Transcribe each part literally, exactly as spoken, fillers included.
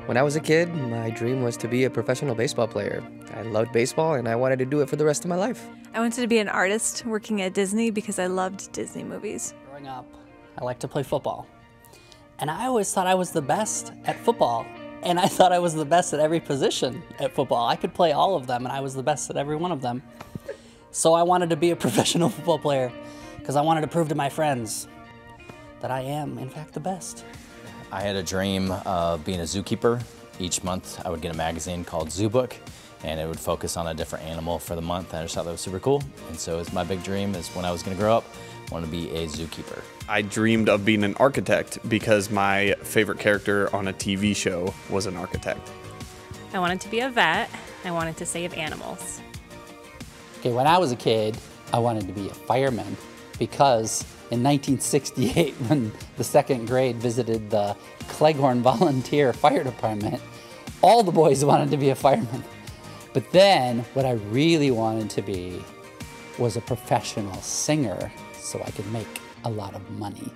When I was a kid, my dream was to be a professional baseball player. I loved baseball and I wanted to do it for the rest of my life. I wanted to be an artist working at Disney because I loved Disney movies. Growing up, I liked to play football. And I always thought I was the best at football. And I thought I was the best at every position at football. I could play all of them and I was the best at every one of them. So I wanted to be a professional football player because I wanted to prove to my friends that I am, in fact, the best. I had a dream of being a zookeeper. Each month I would get a magazine called Zoo Book, and it would focus on a different animal for the month. I just thought that was super cool. And so it's my big dream is when I was gonna grow up, I want to be a zookeeper. I dreamed of being an architect because my favorite character on a T V show was an architect. I wanted to be a vet. I wanted to save animals. Okay, when I was a kid, I wanted to be a fireman because in nineteen sixty-eight, when the second grade visited the Cleghorn Volunteer Fire Department, all the boys wanted to be a fireman. But then, what I really wanted to be was a professional singer so I could make a lot of money.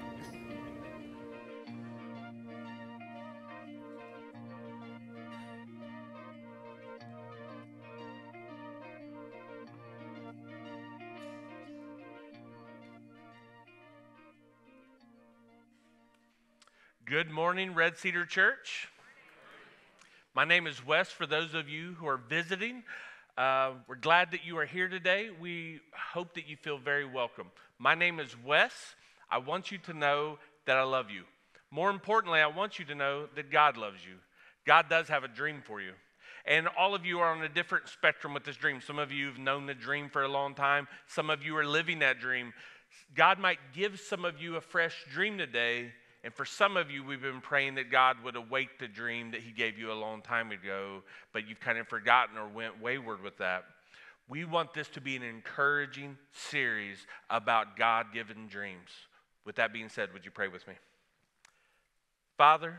Good morning, Red Cedar Church. My name is Wes. For those of you who are visiting, uh, we're glad that you are here today. We hope that you feel very welcome. My name is Wes. I want you to know that I love you. More importantly, I want you to know that God loves you. God does have a dream for you. And all of you are on a different spectrum with this dream. Some of you have known the dream for a long time. Some of you are living that dream. God might give some of you a fresh dream today. And for some of you, we've been praying that God would awake the dream that he gave you a long time ago, but you've kind of forgotten or went wayward with that. We want this to be an encouraging series about God-given dreams. With that being said, would you pray with me? Father,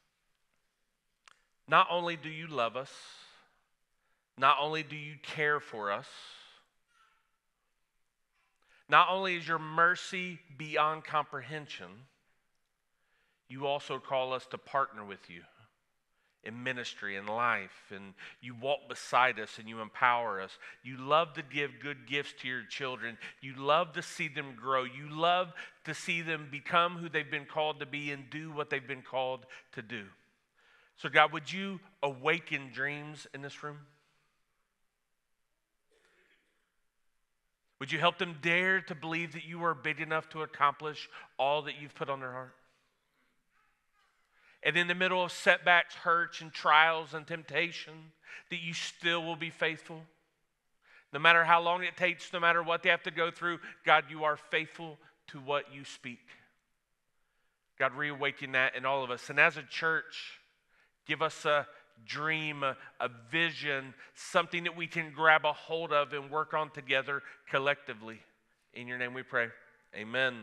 not only do you love us, not only do you care for us, not only is your mercy beyond comprehension, you also call us to partner with you in ministry and life, and you walk beside us and you empower us. You love to give good gifts to your children. You love to see them grow. You love to see them become who they've been called to be and do what they've been called to do. So God, would you awaken dreams in this room? Would you help them dare to believe that you are big enough to accomplish all that you've put on their heart? And in the middle of setbacks, hurts, and trials and temptation, that you still will be faithful. No matter how long it takes, no matter what they have to go through, God, you are faithful to what you speak. God, reawaken that in all of us. And as a church, give us a dream, a, a vision, something that we can grab a hold of and work on together collectively. In your name we pray. Amen.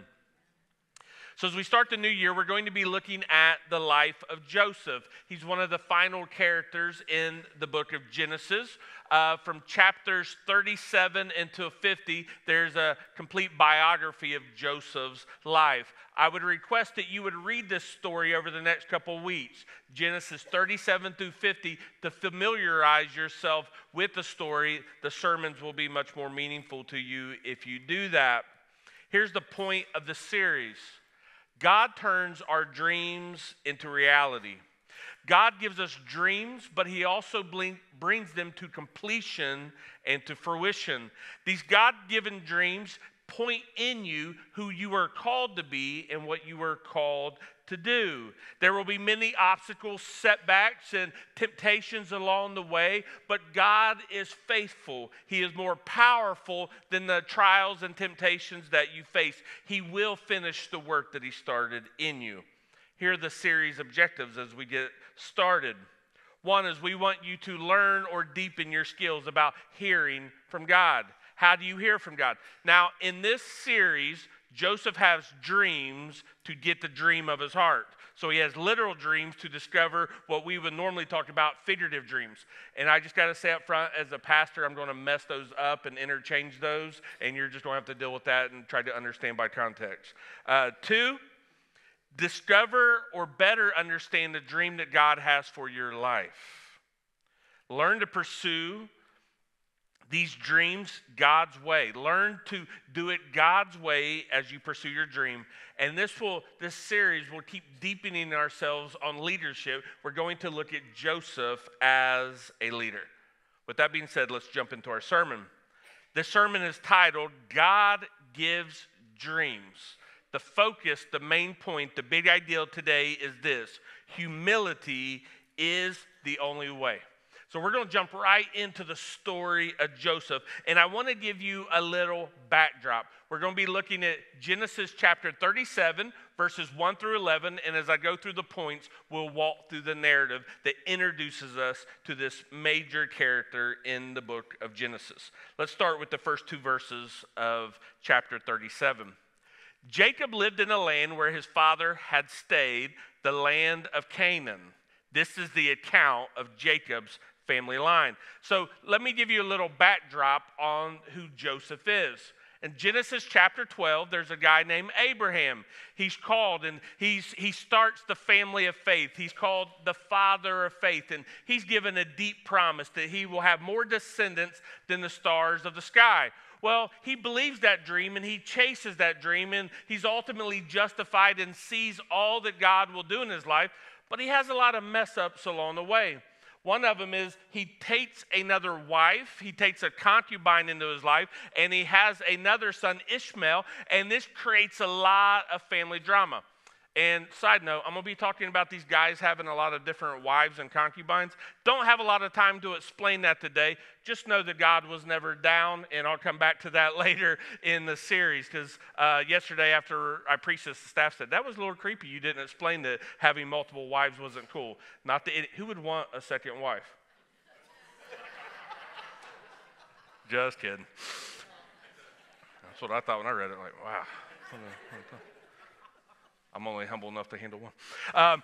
So as we start the new year, we're going to be looking at the life of Joseph. He's one of the final characters in the book of Genesis. Uh, from chapters thirty-seven into fifty, there's a complete biography of Joseph's life. I would request that you would read this story over the next couple of weeks, Genesis thirty-seven through fifty, to familiarize yourself with the story. The sermons will be much more meaningful to you if you do that. Here's the point of the series. God turns our dreams into reality. God gives us dreams, but he also bring, brings them to completion and to fruition. These God-given dreams point in you who you are called to be and what you are called to do. There will be many obstacles, setbacks, and temptations along the way, but God is faithful. He is more powerful than the trials and temptations that you face. He will finish the work that he started in you. Here are the series objectives as we get started. One is we want you to learn or deepen your skills about hearing from God. How do you hear from God? Now, in this series, Joseph has dreams to get the dream of his heart. So he has literal dreams to discover what we would normally talk about, figurative dreams. And I just got to say up front, as a pastor, I'm going to mess those up and interchange those, and you're just going to have to deal with that and try to understand by context. Uh, two, Discover or better understand the dream that God has for your life. Learn to pursue these dreams God's way. Learn to do it God's way as you pursue your dream. And this will, this series will keep deepening ourselves on leadership. We're going to look at Joseph as a leader. With that being said, let's jump into our sermon. This sermon is titled, God Gives Dreams. The focus, the main point, the big idea today is this: humility is the only way. So we're going to jump right into the story of Joseph, and I want to give you a little backdrop. We're going to be looking at Genesis chapter thirty-seven, verses one through eleven, and as I go through the points, we'll walk through the narrative that introduces us to this major character in the book of Genesis. Let's start with the first two verses of chapter thirty-seven. Jacob lived in a land where his father had stayed, the land of Canaan. This is the account of Jacob's family line. So let me give you a little backdrop on who Joseph is. In Genesis chapter twelve, there's a guy named Abraham. He's called, and he's he starts the family of faith. He's called the father of faith, and he's given a deep promise that he will have more descendants than the stars of the sky. Well, he believes that dream, and he chases that dream, and he's ultimately justified and sees all that God will do in his life, but he has a lot of mess-ups along the way. One of them is he takes another wife, he takes a concubine into his life, and he has another son, Ishmael, and this creates a lot of family drama. And side note, I'm going to be talking about these guys having a lot of different wives and concubines. Don't have a lot of time to explain that today. Just know that God was never down, and I'll come back to that later in the series, because uh, yesterday after I preached this, the staff said, that was a little creepy. You didn't explain that having multiple wives wasn't cool. Not that it, who would want a second wife? Just kidding. That's what I thought when I read it. Like, wow. I'm only humble enough to handle one. Um,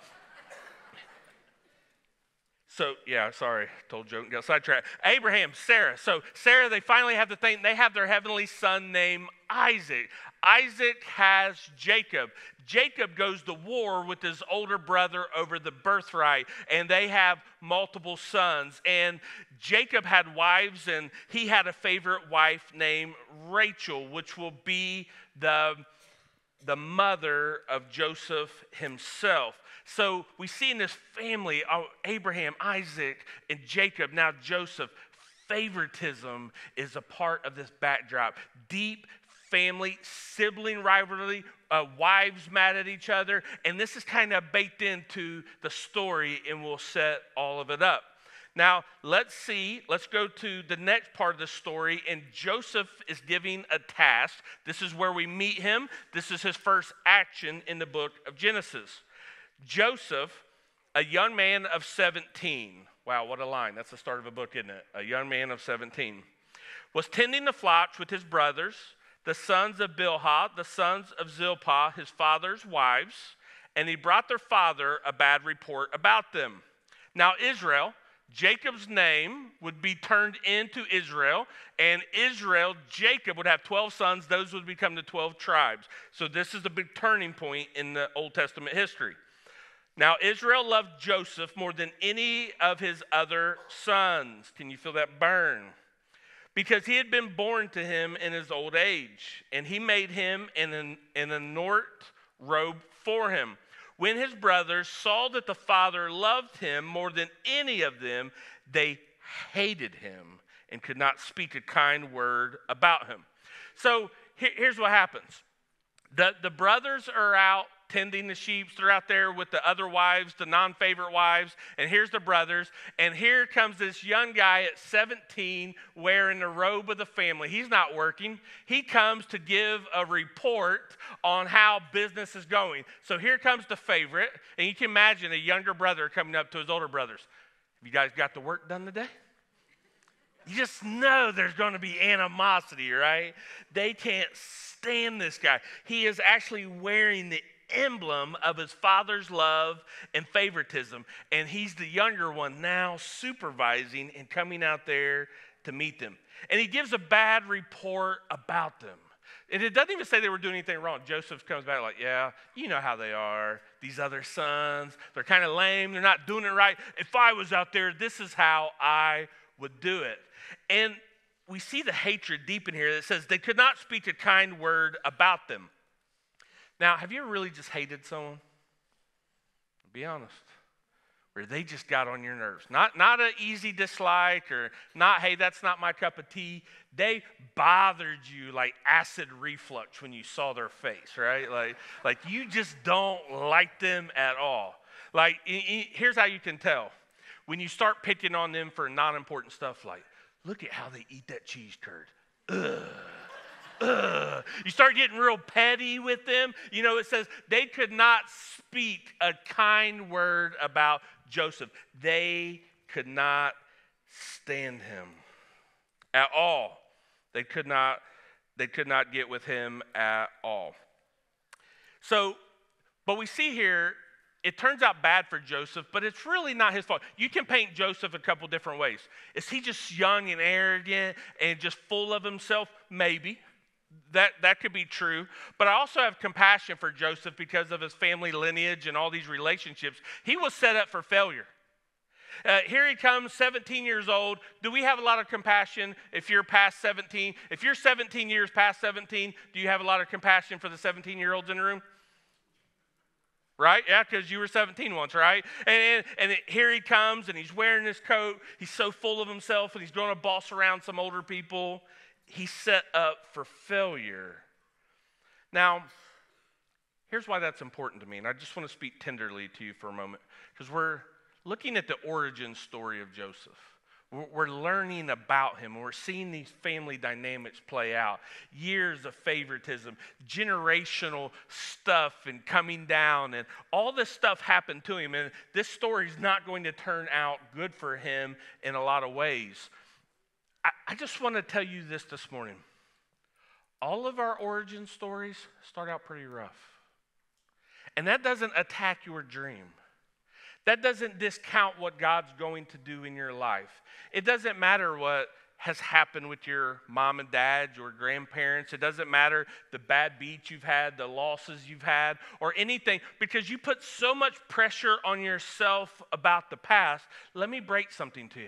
so, yeah, sorry, told joke and got sidetracked. Abraham, Sarah. So, Sarah, they finally have the thing. They have their heavenly son named Isaac. Isaac has Jacob. Jacob goes to war with his older brother over the birthright, and they have multiple sons. And Jacob had wives, and he had a favorite wife named Rachel, which will be the the mother of Joseph himself. So we see in this family, oh, Abraham, Isaac, and Jacob, now Joseph, favoritism is a part of this backdrop. Deep family, sibling rivalry, uh, wives mad at each other, and this is kind of baked into the story, and we'll set all of it up. Now, let's see, let's go to the next part of the story, and Joseph is giving a task. This is where we meet him. This is his first action in the book of Genesis. Joseph, a young man of seventeen. Wow, what a line. That's the start of a book, isn't it? A young man of seventeen. Was tending the flocks with his brothers, the sons of Bilhah, the sons of Zilpah, his father's wives, and he brought their father a bad report about them. Now, Israel, Jacob's name would be turned into Israel, and Israel, Jacob would have twelve sons. Those would become the twelve tribes. So this is the big turning point in the Old Testament history. Now, Israel loved Joseph more than any of his other sons. Can you feel that burn? Because he had been born to him in his old age, and he made him an, an, an anoint robe for him. When his brothers saw that the father loved him more than any of them, they hated him and could not speak a kind word about him. So here, here's what happens. The, the brothers are out tending the sheep. They're out there with the other wives, the non-favorite wives, and here's the brothers. And here comes this young guy at seventeen wearing the robe of the family. He's not working. He comes to give a report on how business is going. So here comes the favorite, and you can imagine a younger brother coming up to his older brothers. Have you guys got the work done today? You just know there's going to be animosity, right? They can't stand this guy. He is actually wearing the emblem of his father's love and favoritism, and he's the younger one now supervising and coming out there to meet them. And he gives a bad report about them. And it doesn't even say they were doing anything wrong. Joseph comes back like, yeah, you know how they are. These other sons, they're kind of lame. They're not doing it right. If I was out there, this is how I would do it. And we see the hatred deep in here that says they could not speak a kind word about them. Now, have you ever really just hated someone? Be honest. Where they just got on your nerves. Not, not an easy dislike or not, hey, that's not my cup of tea. They bothered you like acid reflux when you saw their face, right? Like, like you just don't like them at all. Like, here's how you can tell. When you start picking on them for non-important stuff like, look at how they eat that cheese curd. Ugh. Ugh. You start getting real petty with them. You know, it says they could not speak a kind word about Joseph. They could not stand him at all. They could not, they could not get with him at all. So, but we see here, it turns out bad for Joseph, but it's really not his fault. You can paint Joseph a couple different ways. Is he just young and arrogant and just full of himself? Maybe. That, that could be true. But I also have compassion for Joseph because of his family lineage and all these relationships. He was set up for failure. Uh, here he comes, seventeen years old. Do we have a lot of compassion if you're past seventeen? If you're seventeen years past seventeen, do you have a lot of compassion for the seventeen-year-olds in the room? Right? Yeah, because you were seventeen once, right? And, and it, here he comes, and he's wearing his coat. He's so full of himself, and he's going to boss around some older people. He's set up for failure. Now, here's why that's important to me, and I just want to speak tenderly to you for a moment, because we're looking at the origin story of Joseph. We're learning about him. We're seeing these family dynamics play out. Years of favoritism, generational stuff and coming down, and all this stuff happened to him. And this story is not going to turn out good for him in a lot of ways. I, I just want to tell you this this morning. All of our origin stories start out pretty rough. And that doesn't attack your dream. That doesn't discount what God's going to do in your life. It doesn't matter what has happened with your mom and dad, your grandparents. It doesn't matter the bad beats you've had, the losses you've had, or anything, because you put so much pressure on yourself about the past. Let me break something to you.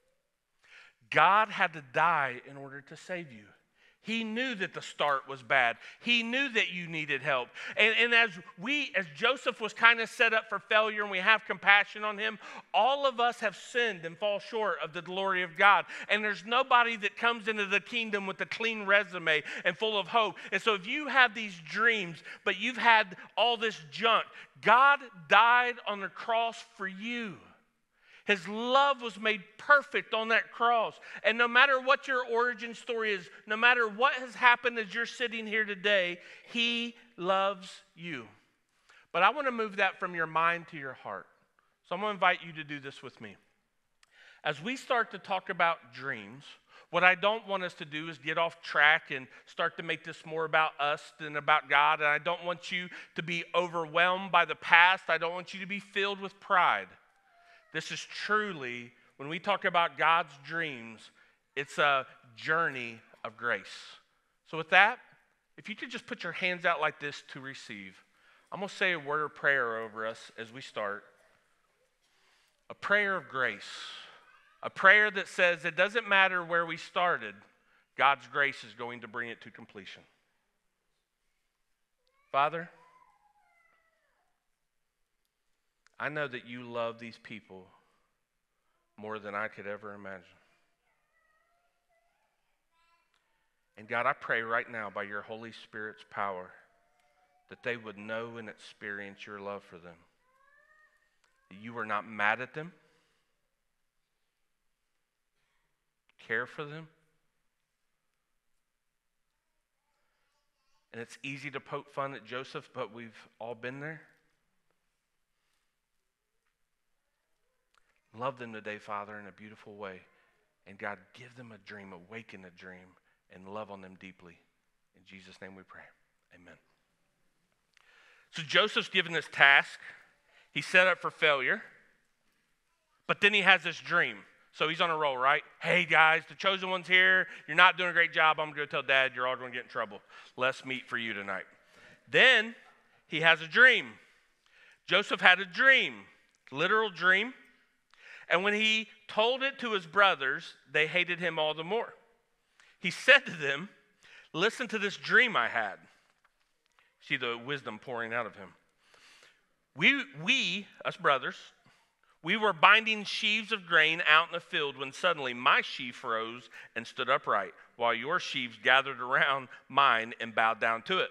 God had to die in order to save you. He knew that the start was bad. He knew that you needed help. And, and as we, as Joseph was kind of set up for failure and we have compassion on him, all of us have sinned and fall short of the glory of God. And there's nobody that comes into the kingdom with a clean resume and full of hope. And so if you have these dreams, but you've had all this junk, God died on the cross for you. His love was made perfect on that cross. And no matter what your origin story is, no matter what has happened as you're sitting here today, he loves you. But I want to move that from your mind to your heart. So I'm going to invite you to do this with me. As we start to talk about dreams, what I don't want us to do is get off track and start to make this more about us than about God. And I don't want you to be overwhelmed by the past. I don't want you to be filled with pride. This is truly, when we talk about God's dreams, it's a journey of grace. So with that, if you could just put your hands out like this to receive, I'm going to say a word of prayer over us as we start. A prayer of grace. A prayer that says it doesn't matter where we started, God's grace is going to bring it to completion. Father, I know that you love these people more than I could ever imagine. And God, I pray right now by your Holy Spirit's power that they would know and experience your love for them. That you are not mad at them, care for them. And it's easy to poke fun at Joseph, but we've all been there. Love them today, Father, in a beautiful way. And God, give them a dream, awaken a dream, and love on them deeply. In Jesus' name we pray. Amen. So Joseph's given this task. He's set up for failure. But then he has this dream. So he's on a roll, right? Hey, guys, the chosen one's here. You're not doing a great job. I'm going to go tell Dad you're all going to get in trouble. Less meat for you tonight. Then he has a dream. Joseph had a dream, literal dream. And when he told it to his brothers, they hated him all the more. He said to them, listen to this dream I had. See the wisdom pouring out of him. We, we, us brothers, we were binding sheaves of grain out in the field when suddenly my sheaf rose and stood upright, while your sheaves gathered around mine and bowed down to it.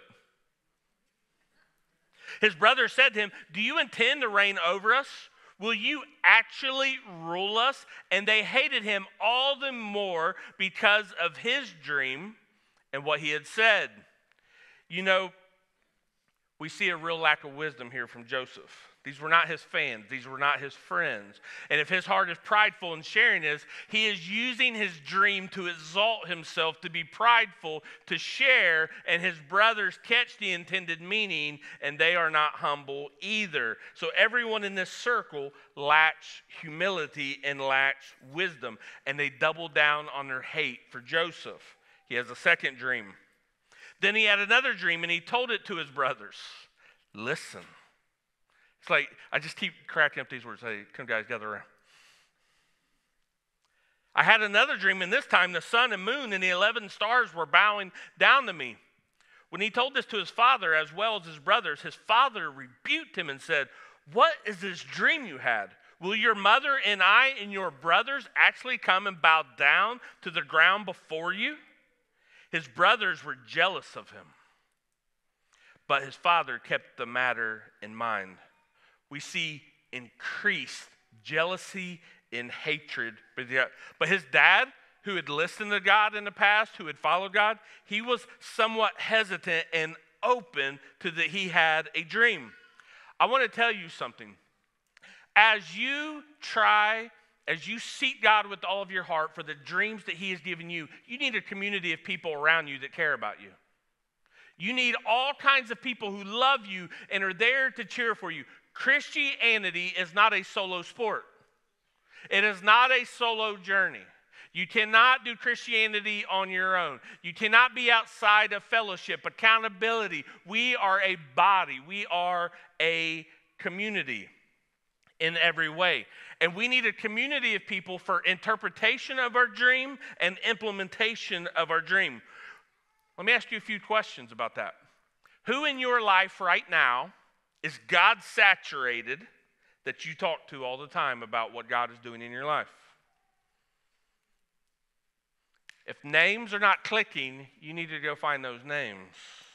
His brothers said to him, do you intend to reign over us? Will you actually rule us? And they hated him all the more because of his dream and what he had said. You know, we see a real lack of wisdom here from Joseph. These were not his fans. These were not his friends. And if his heart is prideful in sharing this, he is using his dream to exalt himself, to be prideful, to share, and his brothers catch the intended meaning, and they are not humble either. So everyone in this circle lacks humility and lacks wisdom, and they double down on their hate for Joseph. He has a second dream. Then he had another dream, and he told it to his brothers. Listen. It's like, I just keep cracking up these words. Hey, come guys, gather around. I had another dream, and this time the sun and moon and the eleven stars were bowing down to me. When he told this to his father as well as his brothers, his father rebuked him and said, what is this dream you had? Will your mother and I and your brothers actually come and bow down to the ground before you? His brothers were jealous of him, but his father kept the matter in mind. We see increased jealousy and hatred. But his dad, who had listened to God in the past, who had followed God, he was somewhat hesitant and open to that he had a dream. I want to tell you something. As you try, as you seek God with all of your heart for the dreams that he has given you, you need a community of people around you that care about you. You need all kinds of people who love you and are there to cheer for you. Christianity is not a solo sport. It is not a solo journey. You cannot do Christianity on your own. You cannot be outside of fellowship, accountability. We are a body. We are a community in every way. And we need a community of people for interpretation of our dream and implementation of our dream. Let me ask you a few questions about that. Who in your life right now is God saturated that you talk to all the time about what God is doing in your life? If names are not clicking, you need to go find those names.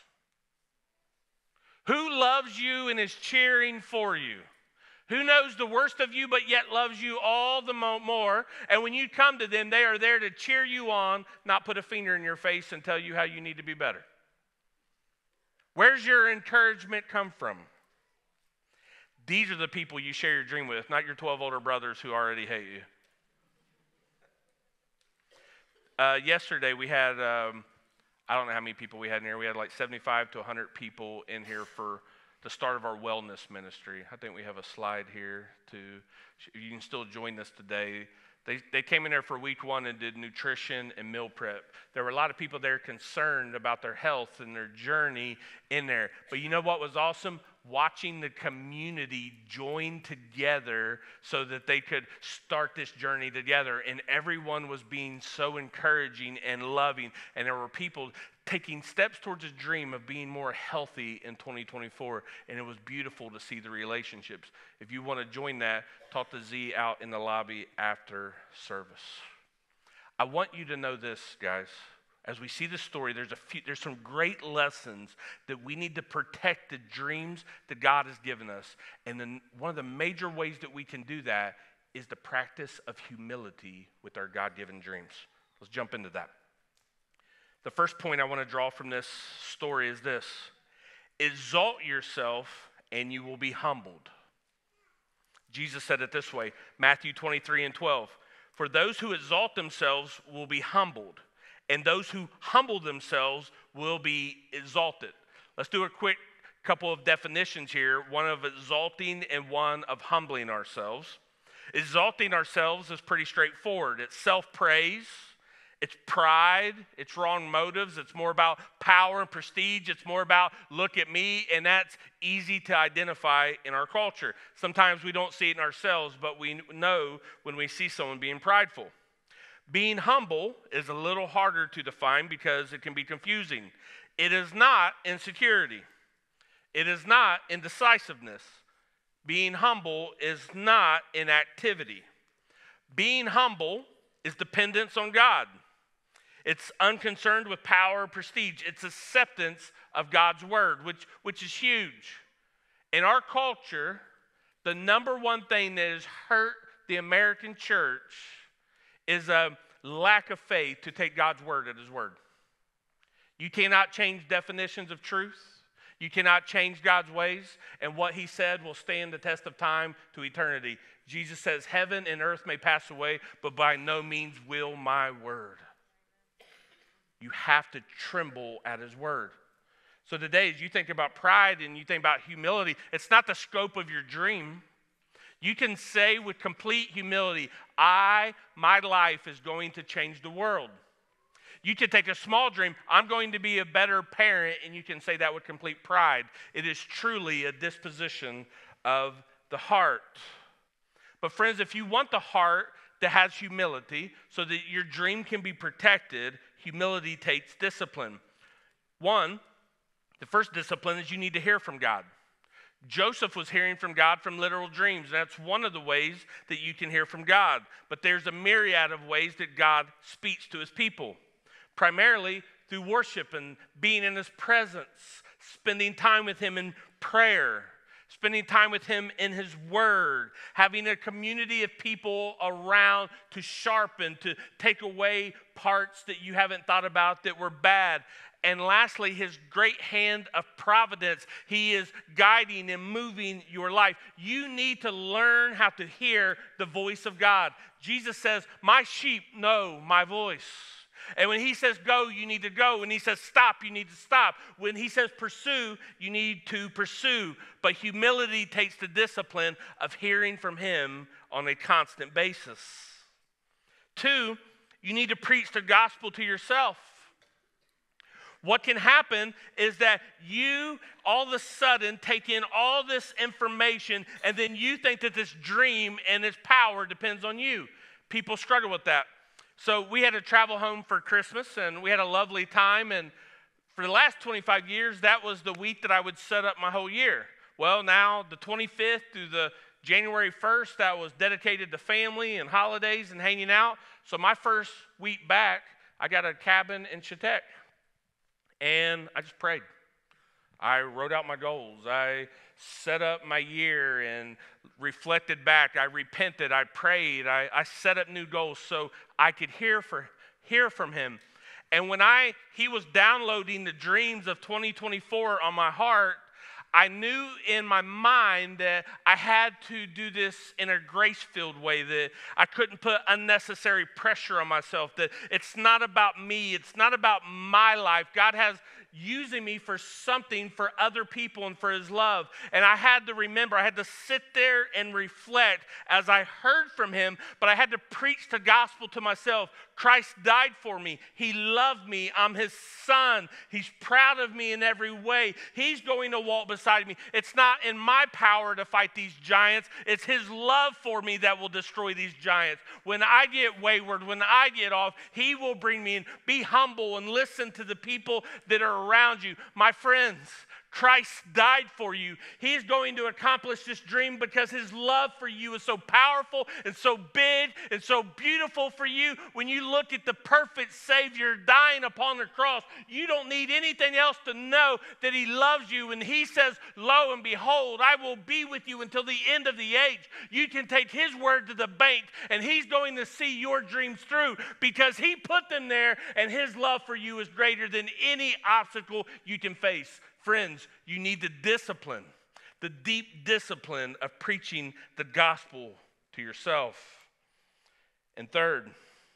Who loves you and is cheering for you? Who knows the worst of you but yet loves you all the more? And when you come to them, they are there to cheer you on, not put a finger in your face and tell you how you need to be better. Where's your encouragement come from? These are the people you share your dream with, not your twelve older brothers who already hate you. Uh, yesterday we had, um, I don't know how many people we had in here. We had like seventy-five to one hundred people in here for the start of our wellness ministry. I think we have a slide here too. You can still join us today. They, they came in there for week one and did nutrition and meal prep. There were a lot of people there concerned about their health and their journey in there. But you know what was awesome? Watching the community join together so that they could start this journey together. And everyone was being so encouraging and loving. And there were people taking steps towards a dream of being more healthy in twenty twenty-four. And it was beautiful to see the relationships. If you want to join that, talk to Z out in the lobby after service. I want you to know this, guys. As we see the story, there's a few, there's some great lessons that we need to protect the dreams that God has given us. And then one of the major ways that we can do that is the practice of humility with our God-given dreams. Let's jump into that. The first point I want to draw from this story is this: exalt yourself and you will be humbled. Jesus said it this way, Matthew twenty-three and twelve. For those who exalt themselves will be humbled, and those who humble themselves will be exalted. Let's do a quick couple of definitions here, one of exalting and one of humbling ourselves. Exalting ourselves is pretty straightforward. It's self-praise, it's pride, it's wrong motives, it's more about power and prestige, it's more about look at me, and that's easy to identify in our culture. Sometimes we don't see it in ourselves, but we know when we see someone being prideful. Being humble is a little harder to define because it can be confusing. It is not insecurity. It is not indecisiveness. Being humble is not inactivity. Being humble is dependence on God. It's unconcerned with power or prestige. It's acceptance of God's word, which, which is huge. In our culture, the number one thing that has hurt the American church is a lack of faith to take God's word at his word. You cannot change definitions of truth. You cannot change God's ways, and what he said will stand the test of time to eternity. Jesus says, heaven and earth may pass away, but by no means will my word. You have to tremble at his word. So today, as you think about pride and you think about humility, it's not the scope of your dream. You can say with complete humility, I, my life is going to change the world. You can take a small dream, I'm going to be a better parent, and you can say that with complete pride. It is truly a disposition of the heart. But friends, if you want the heart that has humility so that your dream can be protected, humility takes discipline. One, the first discipline is you need to hear from God. Joseph was hearing from God from literal dreams. That's one of the ways that you can hear from God. But there's a myriad of ways that God speaks to his people. Primarily through worship and being in his presence, spending time with him in prayer, spending time with him in his word, having a community of people around to sharpen, to take away parts that you haven't thought about that were bad. And lastly, his great hand of providence. He is guiding and moving your life. You need to learn how to hear the voice of God. Jesus says, my sheep know my voice. And when he says go, you need to go. When he says stop, you need to stop. When he says pursue, you need to pursue. But humility takes the discipline of hearing from him on a constant basis. Two, you need to preach the gospel to yourself. What can happen is that you all of a sudden take in all this information and then you think that this dream and its power depends on you. People struggle with that. So we had to travel home for Christmas, and we had a lovely time. And for the last twenty-five years, that was the week that I would set up my whole year. Well, now the twenty-fifth through the January first, that was dedicated to family and holidays and hanging out. So my first week back, I got a cabin in Chautauqua, and I just prayed. I wrote out my goals. I set up my year and reflected back. I repented. I prayed. I, I set up new goals so I could hear for hear from him. And when I he was downloading the dreams of twenty twenty-four on my heart, I knew in my mind that I had to do this in a grace-filled way, that I couldn't put unnecessary pressure on myself, that it's not about me, it's not about my life. God has using me for something for other people and for his love. And I had to remember, I had to sit there and reflect as I heard from him, but I had to preach the gospel to myself. Christ died for me. He loved me. I'm his son. He's proud of me in every way. He's going to walk beside me. It's not in my power to fight these giants. It's his love for me that will destroy these giants. When I get wayward, when I get off, he will bring me in. Be humble and listen to the people that are around you. My friends, Christ died for you. He is going to accomplish this dream because his love for you is so powerful and so big and so beautiful for you. When you look at the perfect Savior dying upon the cross, you don't need anything else to know that he loves you. And he says, lo and behold, I will be with you until the end of the age. You can take his word to the bank and he's going to see your dreams through because he put them there, and his love for you is greater than any obstacle you can face. Friends, you need the discipline, the deep discipline of preaching the gospel to yourself. And third,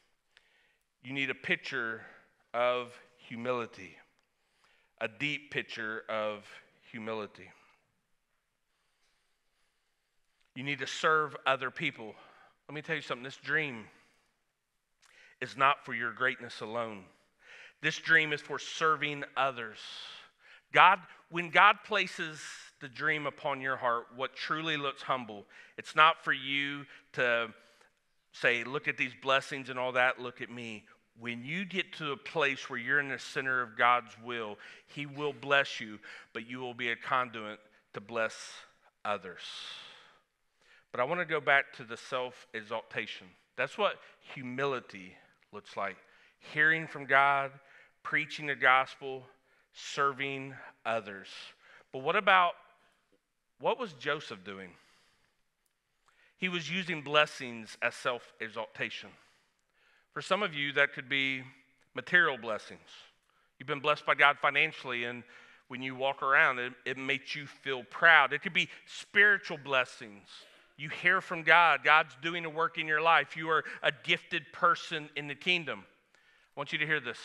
you need a picture of humility, a deep picture of humility. You need to serve other people. Let me tell you something. This dream is not for your greatness alone. This dream is for serving others. God, when God places the dream upon your heart, what truly looks humble, it's not for you to say, look at these blessings and all that, look at me. When you get to a place where you're in the center of God's will, he will bless you, but you will be a conduit to bless others. But I want to go back to the self-exaltation. That's what humility looks like. Hearing from God, preaching the gospel, serving others. But what about, what was Joseph doing? He was using blessings as self-exaltation. For some of you, that could be material blessings. You've been blessed by God financially, and when you walk around, it, it makes you feel proud. It could be spiritual blessings. You hear from God. God's doing a work in your life. You are a gifted person in the kingdom. I want you to hear this.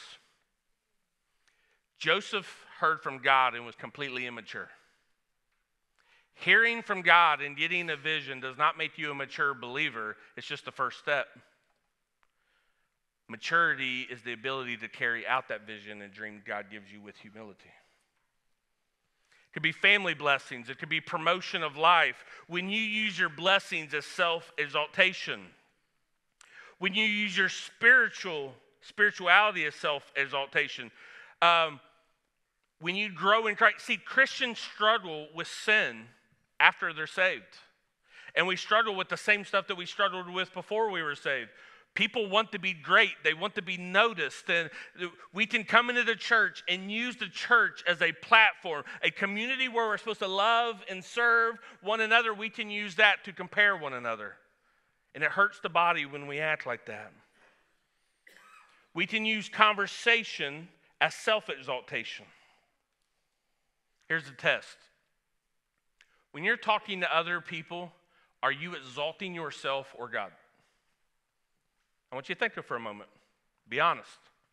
Joseph heard from God and was completely immature. Hearing from God and getting a vision does not make you a mature believer. It's just the first step. Maturity is the ability to carry out that vision and dream God gives you with humility. It could be family blessings. It could be promotion of life. When you use your blessings as self-exaltation. When you use your spiritual spirituality as self-exaltation. Um, when you grow in Christ. See, Christians struggle with sin after they're saved. And we struggle with the same stuff that we struggled with before we were saved. People want to be great. They want to be noticed. And we can come into the church and use the church as a platform, a community where we're supposed to love and serve one another. We can use that to compare one another. And it hurts the body when we act like that. We can use conversation as self-exaltation. Here's the test. When you're talking to other people, are you exalting yourself or God? I want you to think of it for a moment. Be honest.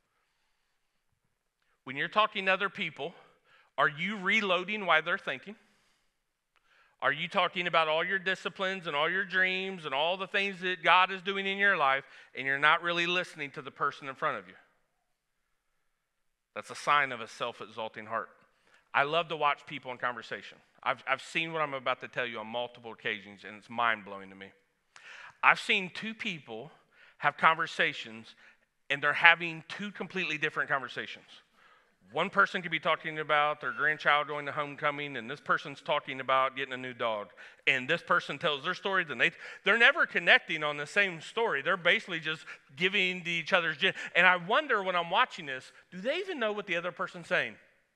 When you're talking to other people, are you reloading while they're thinking? Are you talking about all your disciplines and all your dreams and all the things that God is doing in your life, and you're not really listening to the person in front of you? That's a sign of a self-exalting heart. I love to watch people in conversation. I've, I've seen what I'm about to tell you on multiple occasions, and it's mind-blowing to me. I've seen two people have conversations, and they're having two completely different conversations. One person could be talking about their grandchild going to homecoming, and this person's talking about getting a new dog. And this person tells their stories, and they, they're never connecting on the same story. They're basically just giving to each other's. And I wonder when I'm watching this, do they even know what the other person's saying?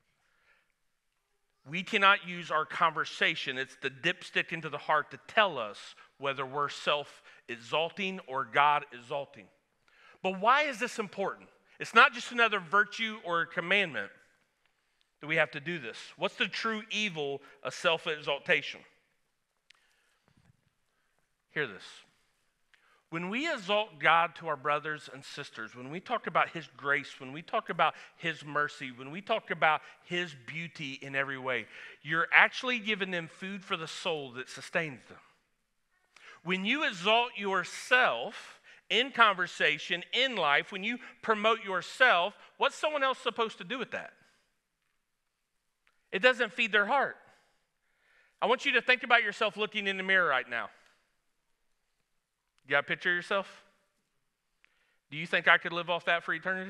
We cannot use our conversation. It's the dipstick into the heart to tell us whether we're self-exalting or God-exalting. But why is this important? It's not just another virtue or a commandment that we have to do this. What's the true evil of self-exaltation? Hear this. When we exalt God to our brothers and sisters, when we talk about his grace, when we talk about his mercy, when we talk about his beauty in every way, you're actually giving them food for the soul that sustains them. When you exalt yourself in conversation, in life, when you promote yourself, what's someone else supposed to do with that? It doesn't feed their heart. I want you to think about yourself looking in the mirror right now. You got a picture of yourself? Do you think I could live off that for eternity?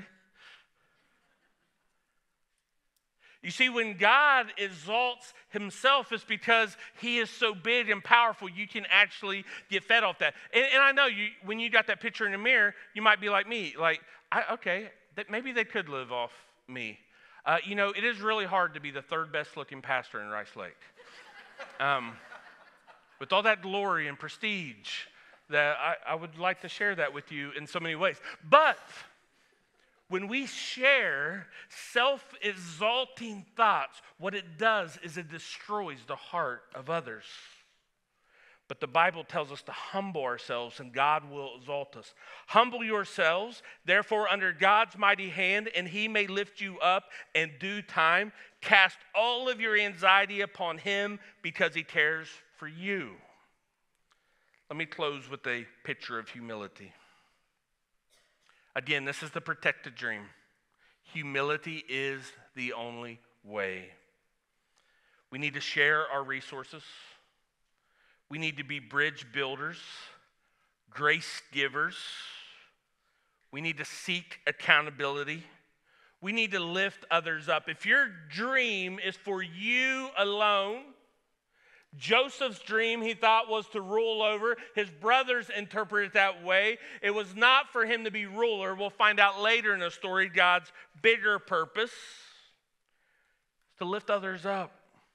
You see, when God exalts himself, it's because he is so big and powerful, you can actually get fed off that. And, and I know you, when you got that picture in the mirror, you might be like me, like, I, okay, that maybe they could live off me. Uh, you know, it is really hard to be the third best looking pastor in Rice Lake. Um, with all that glory and prestige, that I, I would like to share that with you in so many ways. But when we share self-exalting thoughts, what it does is it destroys the heart of others. But the Bible tells us to humble ourselves and God will exalt us. Humble yourselves, therefore, under God's mighty hand, and he may lift you up in due time. Cast all of your anxiety upon him because he cares for you. Let me close with a picture of humility. Again, this is the protected dream. Humility is the only way. We need to share our resources. We need to be bridge builders, grace givers. We need to seek accountability. We need to lift others up. If your dream is for you alone, Joseph's dream, he thought, was to rule over. His brothers interpreted it that way. It was not for him to be ruler. We'll find out later in the story God's bigger purpose is to lift others up.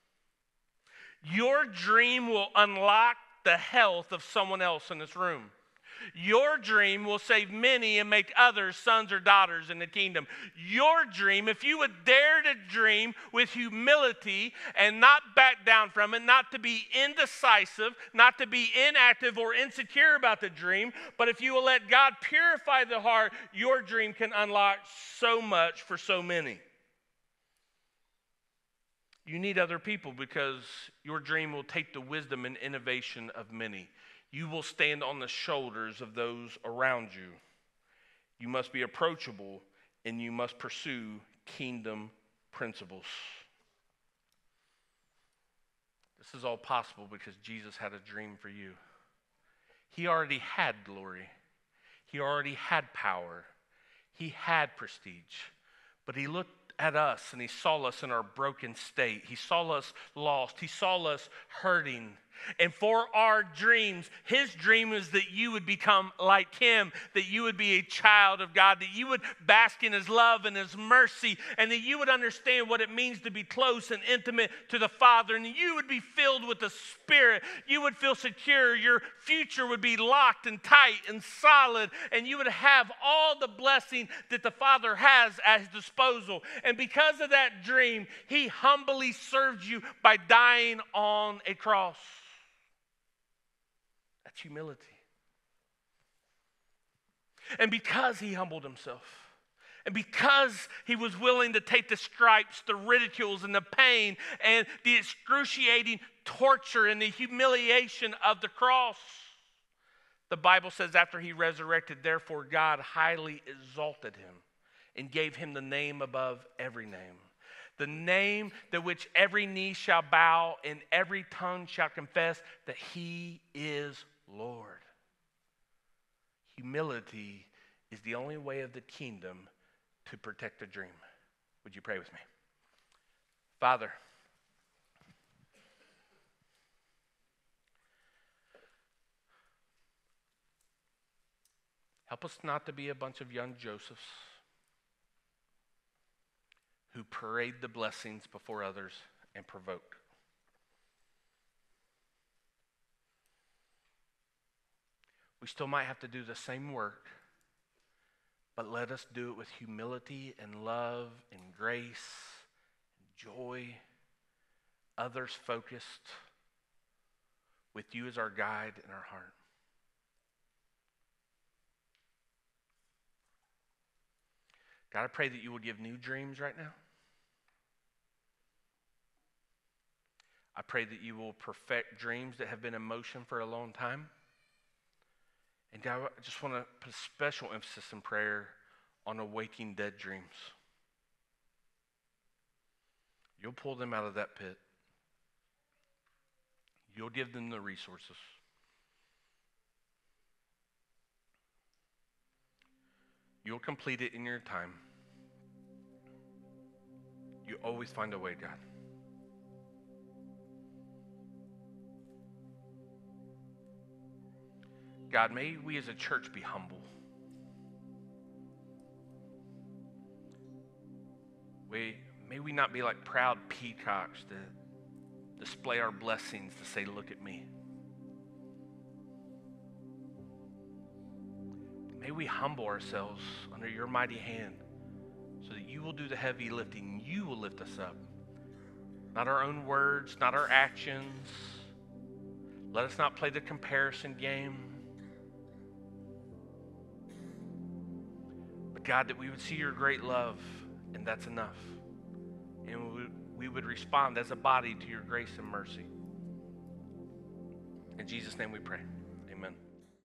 Your dream will unlock the health of someone else in this room. Your dream will save many and make others sons or daughters in the kingdom. Your dream, if you would dare to dream with humility and not back down from it, not to be indecisive, not to be inactive or insecure about the dream, but if you will let God purify the heart, your dream can unlock so much for so many. You need other people because your dream will take the wisdom and innovation of many. You will stand on the shoulders of those around you. You must be approachable and you must pursue kingdom principles. This is all possible because Jesus had a dream for you. He already had glory. He already had power. He had prestige. But he looked at us and he saw us in our broken state. He saw us lost. He saw us hurting. And for our dreams, his dream is that you would become like him, that you would be a child of God, that you would bask in his love and his mercy, and that you would understand what it means to be close and intimate to the Father, and you would be filled with the Spirit. You would feel secure. Your future would be locked and tight and solid, and you would have all the blessing that the Father has at his disposal. And because of that dream, he humbly served you by dying on a cross. That's humility. And because he humbled himself, and because he was willing to take the stripes, the ridicules, and the pain, and the excruciating torture and the humiliation of the cross, the Bible says after he resurrected, therefore God highly exalted him and gave him the name above every name. The name that which every knee shall bow and every tongue shall confess that he is Lord. Humility is the only way of the kingdom to protect a dream. Would you pray with me? Father, help us not to be a bunch of young Josephs who parade the blessings before others and provoke. We still might have to do the same work, but let us do it with humility and love and grace and joy, others focused, with you as our guide in our heart. God, I pray that you will give new dreams right now. I pray that you will perfect dreams that have been in motion for a long time. And God, I just want to put a special emphasis in prayer on awaking dead dreams. You'll pull them out of that pit. You'll give them the resources. You'll complete it in your time. You always find a way, God. God, may we as a church be humble. We, may we not be like proud peacocks that display our blessings to say, look at me. May we humble ourselves under your mighty hand so that you will do the heavy lifting. You will lift us up. Not our own words, not our actions. Let us not play the comparison game. But God, that we would see your great love, and that's enough. And we, we would respond as a body to your grace and mercy. In Jesus' name we pray.